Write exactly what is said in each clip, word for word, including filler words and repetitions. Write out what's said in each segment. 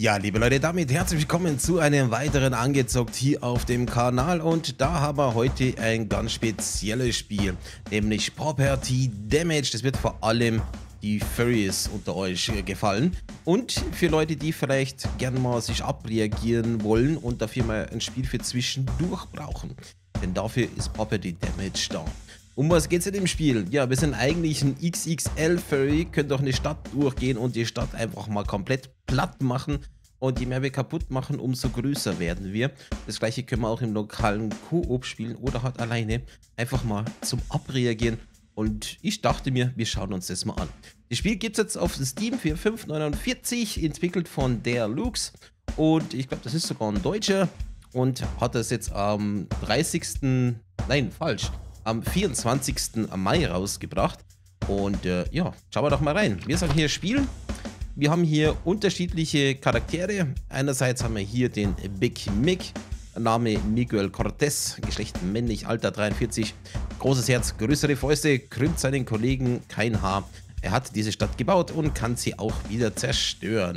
Ja, liebe Leute, damit herzlich willkommen zu einem weiteren Angezockt hier auf dem Kanal und da haben wir heute ein ganz spezielles Spiel, nämlich Property Damage. Das wird vor allem die Furries unter euch gefallen und für Leute, die vielleicht gerne mal sich abreagieren wollen und dafür mal ein Spiel für zwischendurch brauchen, denn dafür ist Property Damage da. Um was geht's in dem Spiel? Ja, wir sind eigentlich ein X X L-Furry, können durch eine Stadt durchgehen und die Stadt einfach mal komplett platt machen. Und je mehr wir kaputt machen, umso größer werden wir. Das gleiche können wir auch im lokalen Koop spielen oder halt alleine einfach mal zum Abreagieren. Und ich dachte mir, wir schauen uns das mal an. Das Spiel gibt es jetzt auf Steam für fünf neunundvierzig, entwickelt von der Lux. Und ich glaube, das ist sogar ein Deutscher und hat das jetzt am dreißigsten. Nein, falsch. Am vierundzwanzigsten Mai rausgebracht. Und äh, ja, schauen wir doch mal rein. Wir sollen hier spielen. Wir haben hier unterschiedliche Charaktere. Einerseits haben wir hier den Big Mick, Name Miguel Cortez, Geschlecht männlich, Alter dreiundvierzig, großes Herz, größere Fäuste, krümmt seinen Kollegen kein Haar. Er hat diese Stadt gebaut und kann sie auch wieder zerstören.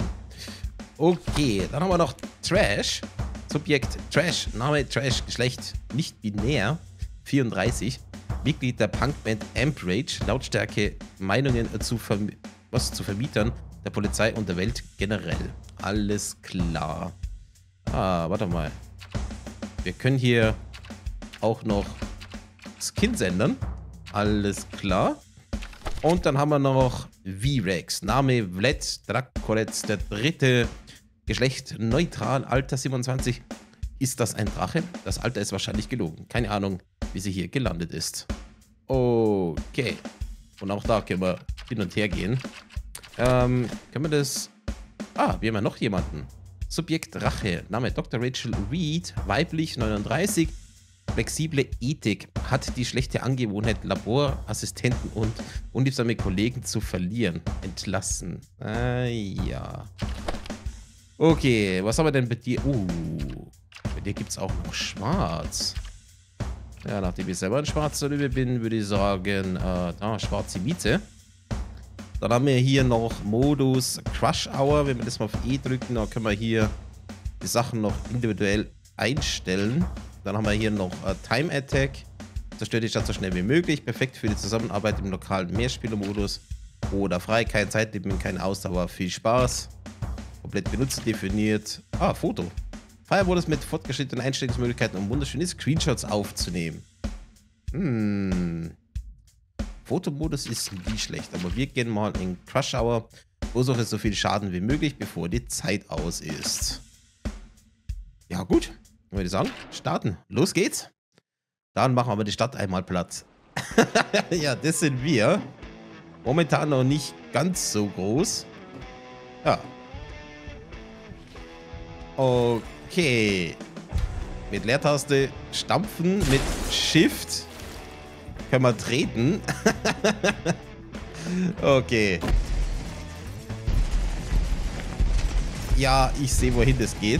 Okay, dann haben wir noch Trash, Subjekt Trash, Name Trash, Geschlecht nicht binär, vierunddreißig, Mitglied der Punkband Amp Rage, Lautstärke, Meinungen zu, Verm was, zu Vermietern, der Polizei und der Welt generell. Alles klar. Ah, warte mal. Wir können hier auch noch Skins ändern. Alles klar. Und dann haben wir noch V-Rex. Name Vlad Dracoretz, der dritte. Geschlecht neutral, Alter siebenundzwanzig. Ist das ein Drache? Das Alter ist wahrscheinlich gelogen. Keine Ahnung, wie sie hier gelandet ist. Okay. Und auch da können wir hin und her gehen. Ähm, können wir das... Ah, wir haben ja noch jemanden. Subjekt Rache. Name Doktor Rachel Reed. Weiblich, neununddreißig. Flexible Ethik. Hat die schlechte Angewohnheit, Laborassistenten und unliebsame Kollegen zu verlieren. Entlassen. Ah, ja. Okay, was haben wir denn bei dir? Uh, bei dir gibt es auch noch Schwarz. Ja, nachdem ich selber ein schwarzer Löwe bin, würde ich sagen, äh, da, schwarze Miete. Dann haben wir hier noch Modus Crush Hour. Wenn wir das mal auf E drücken, dann können wir hier die Sachen noch individuell einstellen. Dann haben wir hier noch äh, Time Attack. Zerstört die Stadt so schnell wie möglich. Perfekt für die Zusammenarbeit im lokalen Mehrspielermodus. Oder frei, kein Zeitlimit, keine Ausdauer, viel Spaß. Komplett benutzt definiert. Ah, Foto. Firewalls mit fortgeschrittenen Einstellungsmöglichkeiten, um wunderschöne Screenshots aufzunehmen. Hm. Fotomodus ist nie schlecht, aber wir gehen mal in Crush Hour. Verursache so viel Schaden wie möglich, bevor die Zeit aus ist. Ja gut, dann würde ich sagen, starten. Los geht's. Dann machen wir aber die Stadt einmal platt. Ja, das sind wir. Momentan noch nicht ganz so groß. Ja. Okay. Mit Leertaste stampfen, mit Shift können wir treten. Okay. Ja, ich sehe, wohin das geht.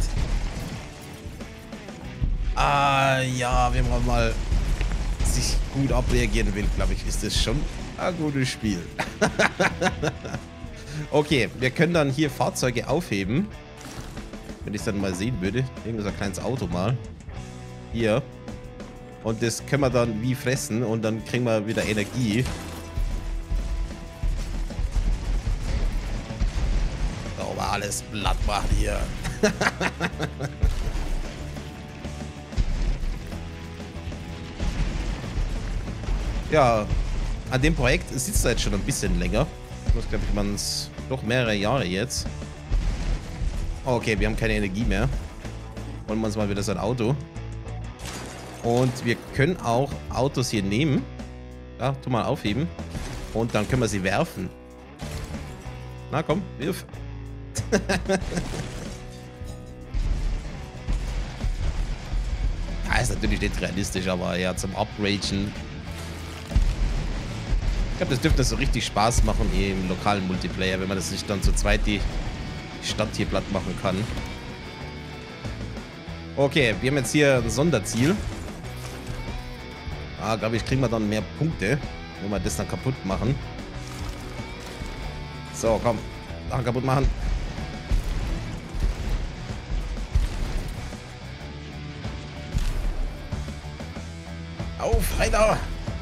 Ah, ja, wenn man mal sich gut abreagieren will, glaube ich, ist das schon ein gutes Spiel. Okay, wir können dann hier Fahrzeuge aufheben. Wenn ich es dann mal sehen würde. Irgend so ein kleines Auto mal. Hier. Und das können wir dann wie fressen und dann kriegen wir wieder Energie. Oh, alles platt machen hier. Ja, an dem Projekt sitzt er jetzt schon ein bisschen länger. Das glaube ich, man es doch mehrere Jahre jetzt. Okay, wir haben keine Energie mehr. Holen wir uns mal wieder so ein Auto. Und wir können auch Autos hier nehmen. Ja, tu mal aufheben. Und dann können wir sie werfen. Na komm, wirf. Ja, ist natürlich nicht realistisch, aber ja, zum Upragen. Ich glaube, das dürfte so richtig Spaß machen hier im lokalen Multiplayer, wenn man das nicht dann zu zweit die Stadt hier platt machen kann. Okay, wir haben jetzt hier ein Sonderziel. Ah, glaube ich, kriegen wir dann mehr Punkte, wenn wir das dann kaputt machen. So, komm. Sachen kaputt machen. Auf, Alter!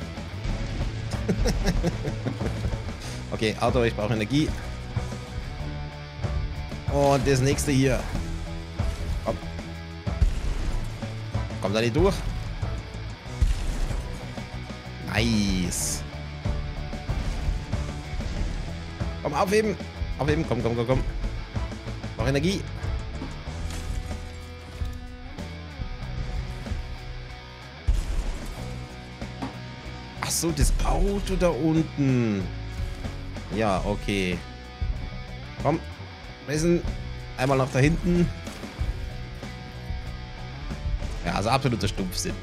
Okay, Auto, ich brauche Energie. Und das nächste hier. Komm. Komm da nicht durch. Nice. Komm, aufheben. Aufheben, komm, komm, komm, komm. Noch Energie. Ach so, das Auto da unten. Ja, okay. Komm. Messen. Einmal nach da hinten. Ja, also absoluter Stumpfsinn.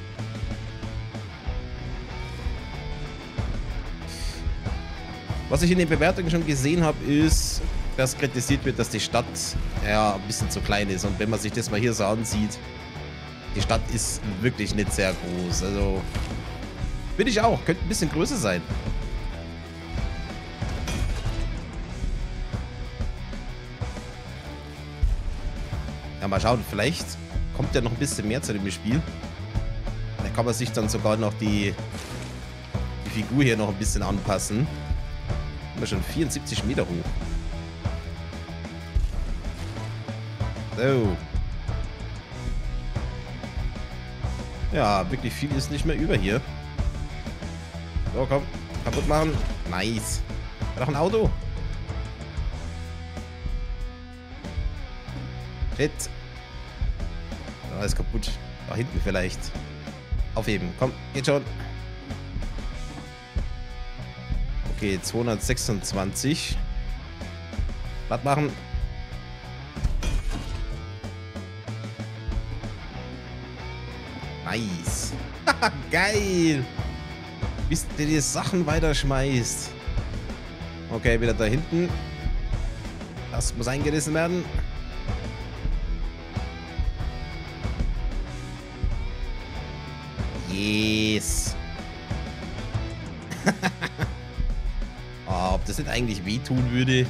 Was ich in den Bewertungen schon gesehen habe, ist, dass kritisiert wird, dass die Stadt ja ein bisschen zu klein ist. Und wenn man sich das mal hier so ansieht, die Stadt ist wirklich nicht sehr groß. Also, bin ich auch. Könnte ein bisschen größer sein. Ja, mal schauen. Vielleicht kommt ja noch ein bisschen mehr zu dem Spiel. Da kann man sich dann sogar noch die, die Figur hier noch ein bisschen anpassen. Sind wir schon vierundsiebzig Meter hoch. So. Ja, wirklich viel ist nicht mehr über hier. So, komm. Kaputt machen. Nice. War doch ein Auto. Shit. Da ist kaputt. Da hinten vielleicht. Aufheben. Komm, geht schon. Okay, zweihundertsechsundzwanzig. Platt machen. Nice. Geil. Bis der die Sachen weiterschmeißt. Okay, wieder da hinten. Das muss eingerissen werden. Yes. Oh, ob das nicht eigentlich wehtun würde?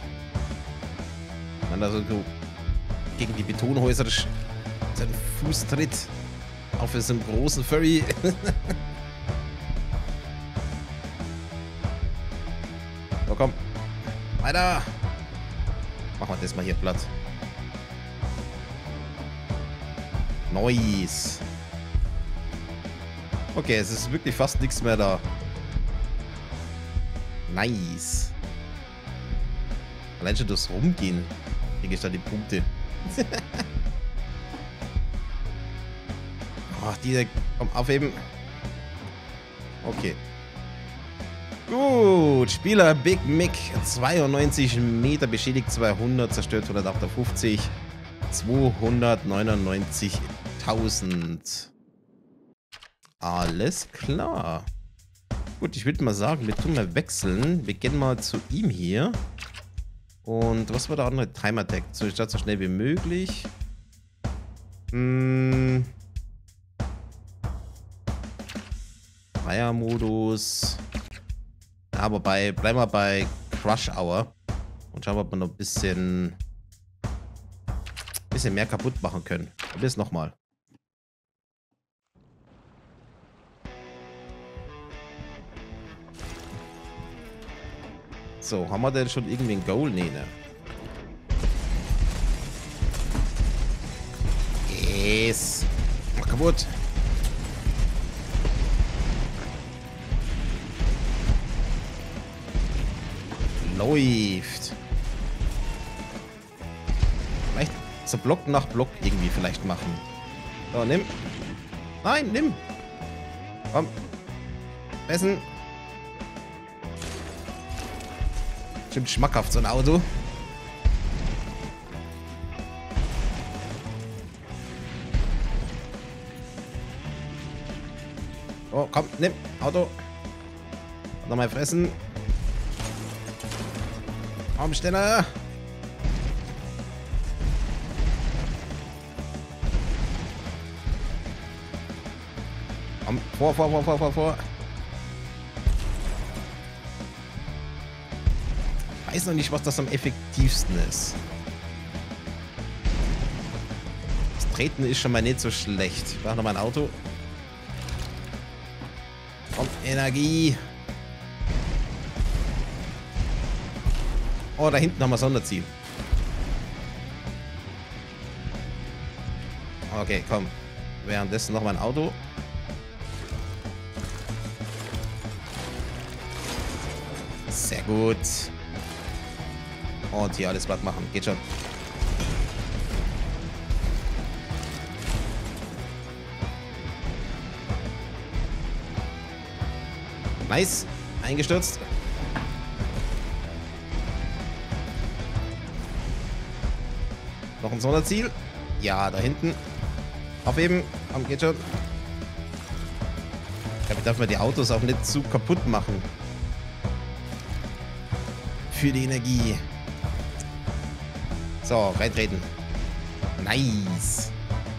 Wenn er so gegen die Betonhäuser seinen Fuß tritt. Auch für so einen großen Furry. So, komm. Weiter. Machen wir das mal hier platt. Nice. Okay, es ist wirklich fast nichts mehr da. Nice. Allein schon durchs Rumgehen kriege ich da die Punkte. Ach, diese... Komm, aufheben. Okay. Gut. Spieler Big Mick. zweiundneunzig Meter beschädigt, zweihundert zerstört, hundertachtundfünfzig. zweihundertneunundneunzigtausend. Alles klar. Gut, ich würde mal sagen, wir tun mal wechseln. Wir gehen mal zu ihm hier. Und was war der andere? Time Attack. So, ich starte so schnell wie möglich. Hm. Fire-Modus. Ja, aber bei, bleiben wir bei Crush Hour. Und schauen, ob wir noch ein bisschen, bisschen mehr kaputt machen können. Bis nochmal. So, haben wir denn schon irgendwie ein Goal? Nee, ne? Yes. Mach kaputt. Läuft. Vielleicht so Block nach Block irgendwie vielleicht machen. So, nimm. Nein, nimm. Komm. Essen. Stimmt schmackhaft, so ein Auto. Oh, komm, nimm. Auto. Nochmal fressen. Komm, schneller. Komm, vor, vor, vor, vor, vor, vor. Ich weiß noch nicht, was das am effektivsten ist. Das Treten ist schon mal nicht so schlecht. Ich brauche noch mal ein Auto. Und Energie. Oh, da hinten haben wir Sonderziel. Okay, komm. Währenddessen noch mein Auto. Sehr gut. Und hier alles platt machen. Geht schon. Nice. Eingestürzt. Noch ein Sonderziel. Ja, da hinten. Aufheben. Komm, geht schon. Damit darf man die Autos auch nicht zu kaputt machen. Für die Energie. So, reintreten. Nice.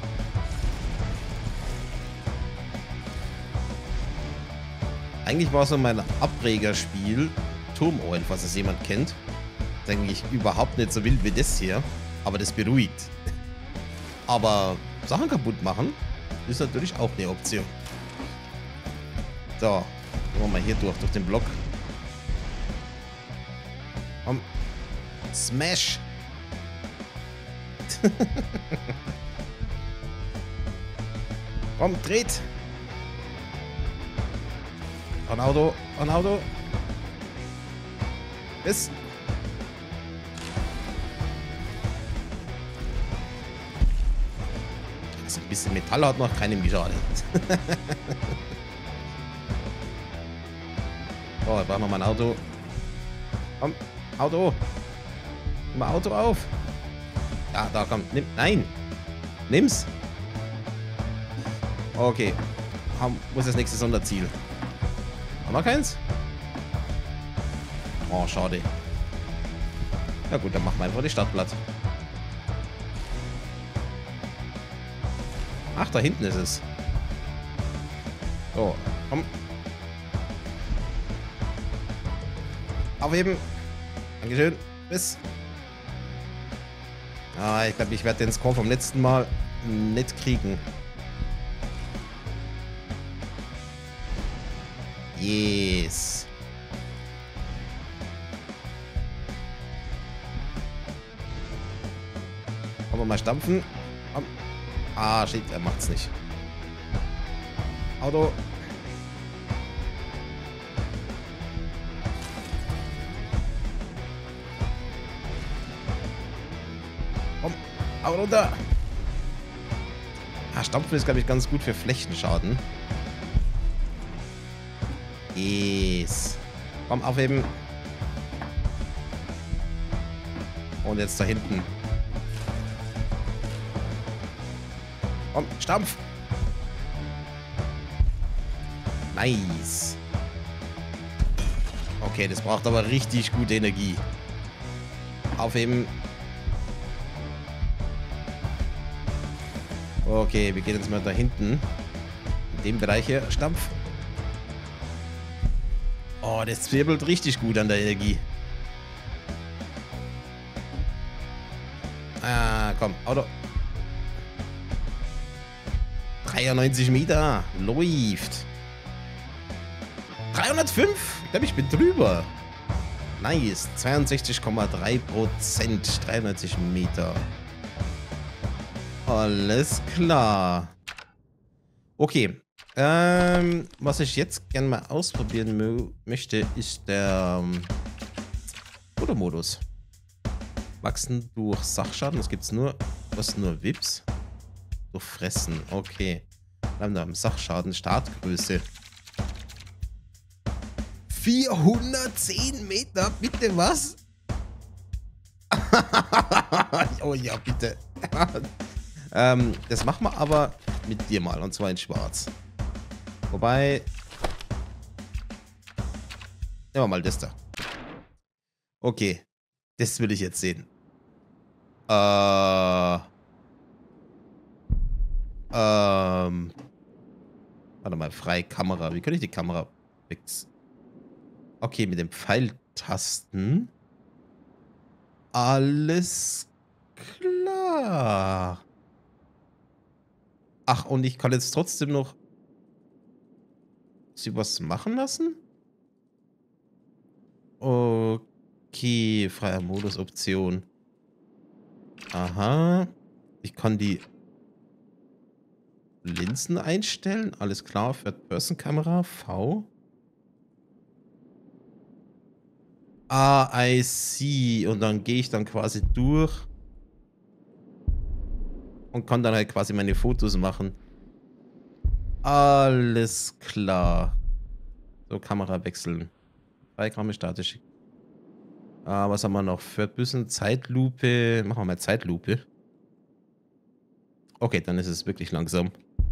Eigentlich war so mein Abregerspiel Turmoil, falls es jemand kennt. Das ist eigentlich überhaupt nicht so wild wie das hier. Aber das beruhigt. Aber Sachen kaputt machen ist natürlich auch eine Option. So, gehen wir mal hier durch, durch den Block. Komm. Smash. Komm, dreht. Ein Auto, ein Auto. Bis. Das ein bisschen Metall hat noch keinem geschadet. Oh, ich brauche noch mal ein Auto. Komm, Auto. Nimm mal Auto auf. Ja, da komm. Nimm. Nein. Nimm's. Okay. Wo ist das nächste Sonderziel? Haben wir keins? Oh, schade. Na gut, dann machen wir einfach die Startblatt. Ach, da hinten ist es. So, komm. Aufheben. Dankeschön. Bis. Ah, ich glaube, ich werde den Score vom letzten Mal nicht kriegen. Yes. Wollen wir mal stampfen? Ah, shit, er macht's nicht. Auto. Komm, Auto runter. Ah, stampfen ist, glaube ich, ganz gut für Flächenschaden. Yes. Komm, aufheben. Und jetzt da hinten. Komm, stampf. Nice. Okay, das braucht aber richtig gute Energie. Aufheben. Okay, wir gehen jetzt mal da hinten. In dem Bereich hier. Stampf. Oh, das zwirbelt richtig gut an der Energie. Ah, komm, Auto. dreiundneunzig Meter. Läuft. dreihundertfünf? Ich glaube, ich bin drüber. Nice. zweiundsechzig Komma drei Prozent. dreiundneunzig Meter. Alles klar. Okay. Ähm, was ich jetzt gerne mal ausprobieren mö möchte, ist der ähm, Fotomodus. Wachsen durch Sachschaden. Das gibt es nur. Was nur Vips? Durch Fressen. Okay. Bleiben da am Sachschaden. Startgröße. vierhundertzehn Meter. Bitte was? Oh ja, bitte. ähm, das machen wir aber mit dir mal. Und zwar in Schwarz. Wobei. Nehmen wir mal das da. Okay. Das will ich jetzt sehen. Äh. Ähm. Warte mal, freie Kamera. Wie kann ich die Kamera fixen? Okay, mit den Pfeiltasten. Alles klar. Ach, und ich kann jetzt trotzdem noch sie was machen lassen? Okay, freier Modus, Option. Aha. Ich kann die Linsen einstellen. Alles klar, Third-Person-Kamera, V. Ah, I see. Und dann gehe ich dann quasi durch und kann dann halt quasi meine Fotos machen. Alles klar. So, Kamera wechseln. Freikamera statisch. Ah, was haben wir noch? Third-Person, Zeitlupe. Machen wir mal Zeitlupe. Okay, dann ist es wirklich langsam.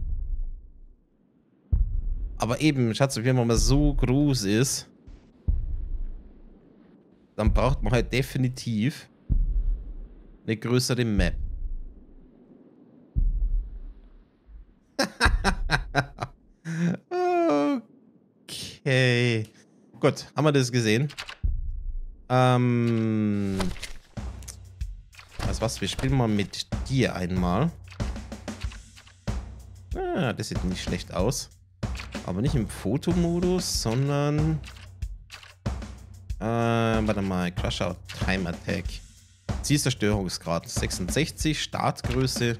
Aber eben, Schatz, wenn man mal so groß ist, dann braucht man halt definitiv eine größere Map. Okay. Gut, haben wir das gesehen? Ähm. Weißt was, wir spielen mal mit dir einmal. Ah, das sieht nicht schlecht aus. Aber nicht im Fotomodus, sondern... Äh, warte mal, Crush Out Time Attack. Zielzerstörungsgrad sechsundsechzig, Startgröße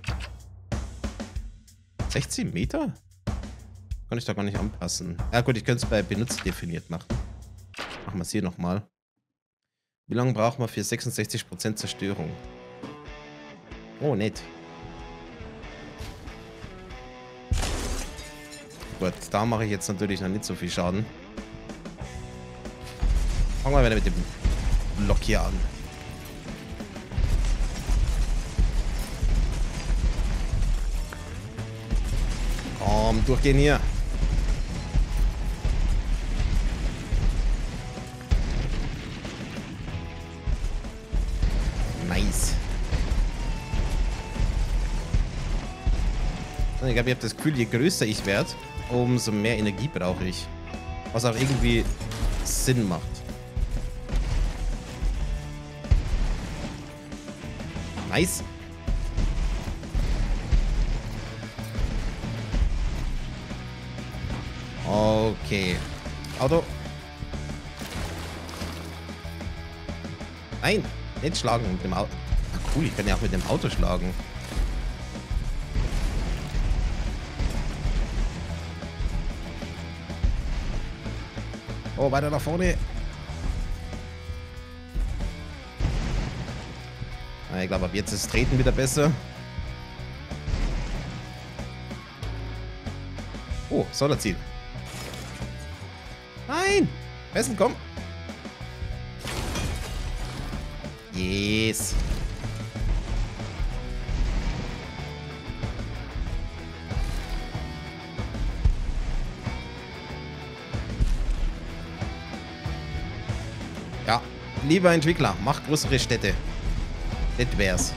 sechzehn Meter? Kann ich da gar nicht anpassen. Ja gut, ich könnte es bei Benutzer definiert machen. Machen wir es hier nochmal. Wie lange braucht man für sechsundsechzig Prozent Zerstörung? Oh, nett. Gut, da mache ich jetzt natürlich noch nicht so viel Schaden. Fangen wir wieder mit dem Block hier an. Komm, durchgehen hier. Nice. Ich glaube, ich habe das Gefühl, je größer ich werde, umso mehr Energie brauche ich. Was auch irgendwie Sinn macht. Nice. Okay. Auto. Nein, nicht schlagen mit dem Auto. Ach cool, ich kann ja auch mit dem Auto schlagen. Oh, weiter nach vorne. Ich glaube, ab jetzt ist das Treten wieder besser. Oh, Sonderziel. Nein! Besten, komm! Yes! Ja, lieber Entwickler, mach größere Städte. Das wär's.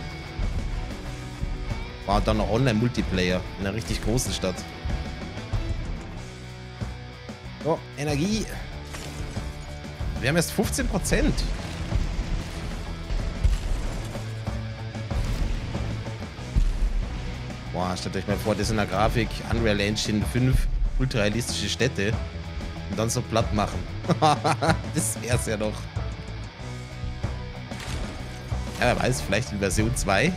War dann noch Online-Multiplayer in einer richtig großen Stadt. So, Energie. Wir haben erst fünfzehn Prozent. Boah, stellt euch mal vor, das in der Grafik Unreal Engine fünf ultrarealistische Städte und dann so platt machen. Das wär's ja noch. Ja, wer weiß, vielleicht in Version zwei.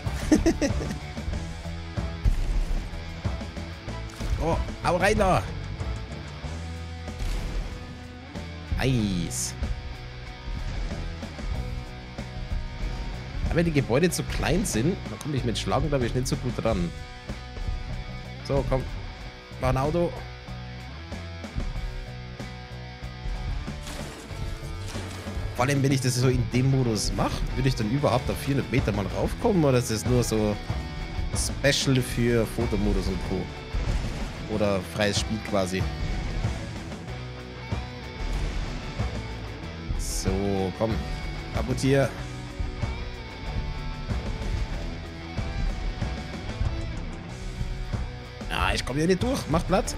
Oh, hau rein da! Nice. Aber wenn die Gebäude zu klein sind, dann komme ich mit Schlagen, glaube ich, nicht so gut ran. So, komm. Mach ein Auto. Vor allem, wenn ich das so in dem Modus mache, würde ich dann überhaupt auf vierhundert Meter mal raufkommen, oder ist das nur so Special für Fotomodus und Co. Oder freies Spiel quasi. So, komm. Kaputt hier. Ja, ich komme hier nicht durch. Mach Platz.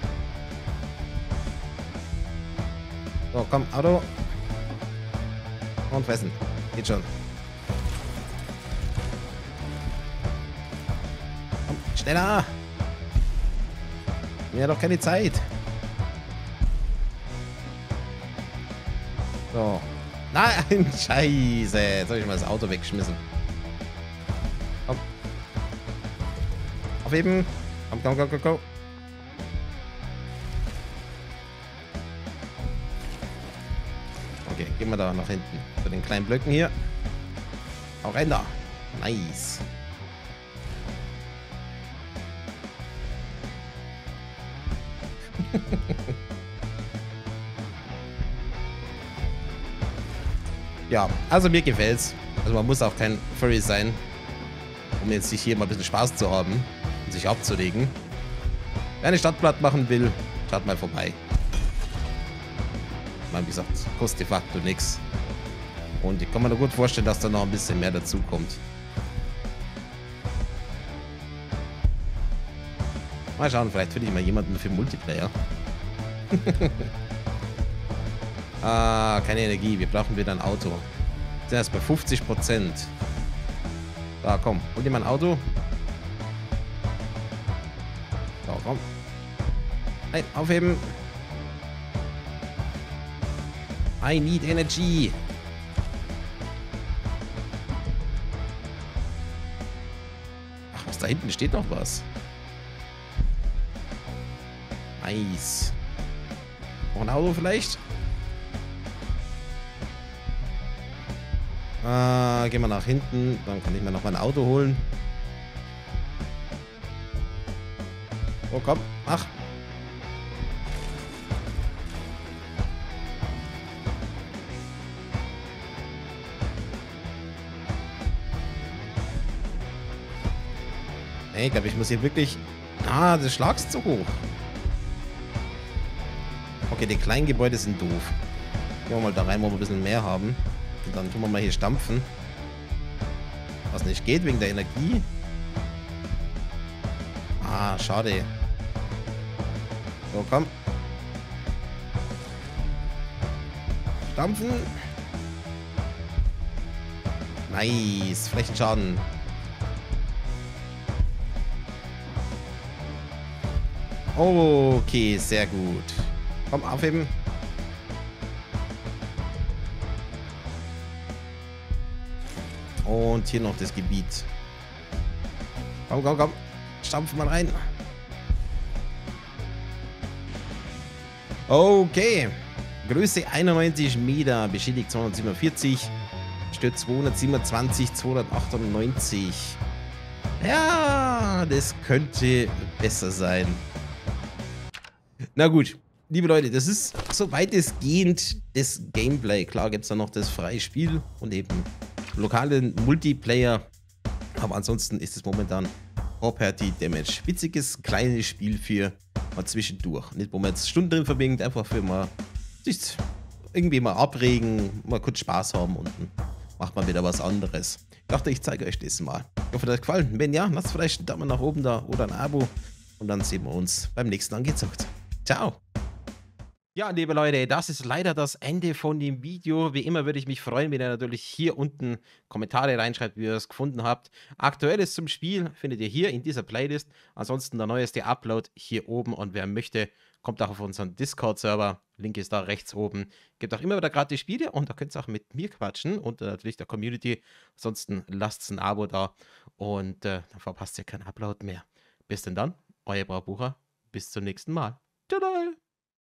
So, komm, Auto. Und fressen. Geht schon. Komm, schneller. Wir haben doch keine Zeit. So. Nein, scheiße. Jetzt habe ich mal das Auto weggeschmissen. Komm. Aufheben. Komm, komm, komm, komm, komm. Okay, gehen wir da nach hinten. Zu den kleinen Blöcken hier. Auch rein da. Nice. Ja, also mir gefällt's. Also man muss auch kein Furry sein, um jetzt sich hier mal ein bisschen Spaß zu haben und sich abzulegen. Wer eine Stadt platt machen will, schaut mal vorbei. Mal wie gesagt, kostet de facto nichts. Und ich kann mir nur gut vorstellen, dass da noch ein bisschen mehr dazu kommt. Mal schauen, vielleicht finde ich mal jemanden für Multiplayer. Ah, keine Energie. Wir brauchen wieder ein Auto. Wir sind erst bei fünfzig Prozent. Da, komm. Hol dir mal ein Auto. So, komm. Nein, aufheben. I need energy. Ach, was da hinten steht noch was. Nice. Noch ein Auto vielleicht? Äh, gehen wir nach hinten. Dann kann ich mir noch mal ein Auto holen. Oh, komm. Ach. Hey, ich glaube, ich muss hier wirklich... Ah, das Schlag ist zu hoch. Okay, die kleinen Gebäude sind doof. Gehen wir mal da rein, wo wir ein bisschen mehr haben. Und dann tun wir mal hier stampfen. Was nicht geht, wegen der Energie. Ah, schade. So, komm. Stampfen. Nice. Flächenschaden. Okay, sehr gut. Komm, aufheben. Und hier noch das Gebiet. Komm, komm, komm. Stampf mal rein. Okay. Größe einundneunzig Meter. Beschädigt zweihundertsiebenundvierzig. Stürzt zweihundertsiebenundzwanzig, zweihundertachtundneunzig. Ja, das könnte besser sein. Na gut. Liebe Leute, das ist so weitestgehend das Gameplay. Klar gibt es da noch das freie Spiel und eben lokalen Multiplayer. Aber ansonsten ist es momentan Property Damage. Witziges, kleines Spiel für mal zwischendurch. Nicht, wo man jetzt Stunden drin verbringt, einfach für mal sich irgendwie mal abregen, mal kurz Spaß haben und dann macht man wieder was anderes. Ich dachte, ich zeige euch das mal. Ich hoffe, das hat gefallen. Wenn ja, lasst vielleicht einen Daumen nach oben da oder ein Abo. Und dann sehen wir uns beim nächsten Angezockt. Ciao. Ja, liebe Leute, das ist leider das Ende von dem Video. Wie immer würde ich mich freuen, wenn ihr natürlich hier unten Kommentare reinschreibt, wie ihr es gefunden habt. Aktuelles zum Spiel findet ihr hier in dieser Playlist. Ansonsten der neueste Upload hier oben. Und wer möchte, kommt auch auf unseren Discord-Server. Link ist da rechts oben. Gibt auch immer wieder gratis Spiele und da könnt ihr auch mit mir quatschen und äh, natürlich der Community. Ansonsten lasst ein Abo da und äh, dann verpasst ihr keinen Upload mehr. Bis denn dann, euer Braubucher. Bis zum nächsten Mal. Tada!